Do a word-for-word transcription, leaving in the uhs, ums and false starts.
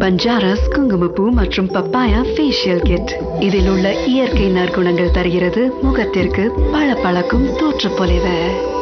பஞ்சாரஸ் குங்குமப்பூ மற்றும் papaya facial kit. இதில் உள்ள இயற்கை நற்குணங்கள் தருகிறது முகத்திற்கு பளபளக்கும் தோற்றப்பொலிவு.